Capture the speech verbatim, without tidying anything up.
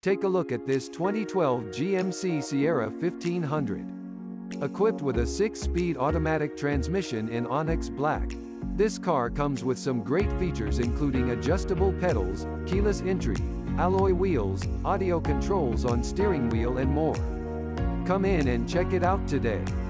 Take a look at this twenty twelve G M C Sierra fifteen hundred. Equipped with a six-speed automatic transmission in onyx black, this car comes with some great features including adjustable pedals, keyless entry, alloy wheels, audio controls on steering wheel and more. Come in and check it out today.